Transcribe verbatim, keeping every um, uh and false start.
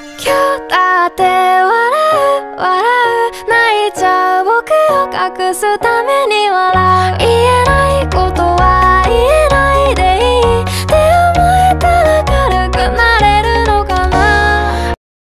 今日だって笑う笑う泣いちゃう僕を隠すた